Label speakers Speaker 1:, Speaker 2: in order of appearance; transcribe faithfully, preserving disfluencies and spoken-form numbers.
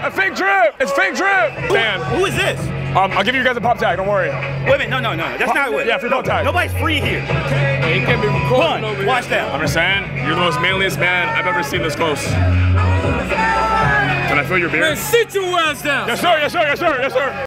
Speaker 1: A fake drip. It's fake drip. Dan.
Speaker 2: Who is this?
Speaker 1: Um, I'll give you guys a pop tag. Don't worry.
Speaker 2: Wait a minute. No, no, no. That's
Speaker 1: Pop,
Speaker 2: not what.
Speaker 1: Yeah, free pop tag.
Speaker 2: Nobody's free here.
Speaker 3: Hey, he can't be recording over here.
Speaker 2: Watch that.
Speaker 1: I'm just saying, you're the most manliest man I've ever seen this close. Can I fill your beer?
Speaker 3: Man, sit your ass down.
Speaker 1: Yes, sir. Yes, sir. Yes, sir. Yes, sir.